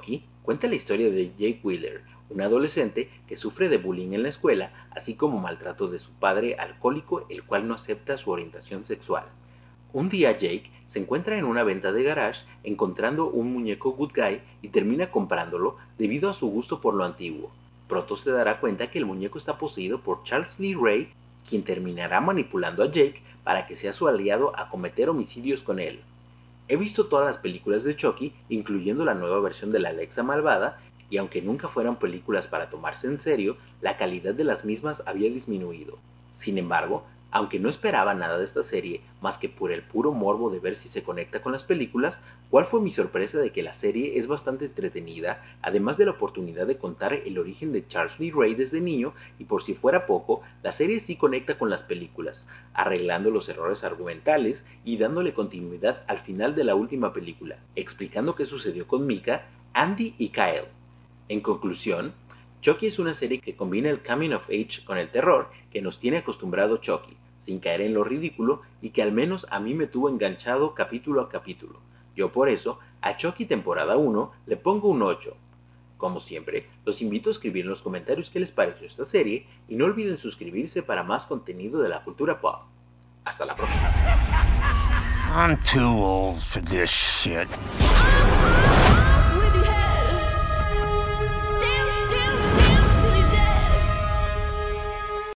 Chucky cuenta la historia de Jake Wheeler, un adolescente que sufre de bullying en la escuela, así como maltrato de su padre alcohólico, el cual no acepta su orientación sexual. Un día Jake se encuentra en una venta de garage encontrando un muñeco Good Guy y termina comprándolo debido a su gusto por lo antiguo. Pronto se dará cuenta que el muñeco está poseído por Charles Lee Ray, quien terminará manipulando a Jake para que sea su aliado a cometer homicidios con él. He visto todas las películas de Chucky, incluyendo la nueva versión de la Alexa malvada, y aunque nunca fueran películas para tomarse en serio, la calidad de las mismas había disminuido. Sin embargo, aunque no esperaba nada de esta serie, más que por el puro morbo de ver si se conecta con las películas, ¿cuál fue mi sorpresa de que la serie es bastante entretenida, además de la oportunidad de contar el origen de Charles Lee Ray desde niño, y por si fuera poco, la serie sí conecta con las películas, arreglando los errores argumentales y dándole continuidad al final de la última película, explicando qué sucedió con Micah, Andy y Kyle. En conclusión, Chucky es una serie que combina el coming of age con el terror que nos tiene acostumbrado Chucky, sin caer en lo ridículo y que al menos a mí me tuvo enganchado capítulo a capítulo. Yo por eso, a Chucky temporada 1 le pongo un 8. Como siempre, los invito a escribir en los comentarios qué les pareció esta serie y no olviden suscribirse para más contenido de la cultura pop. Hasta la próxima. I'm too old for this shit.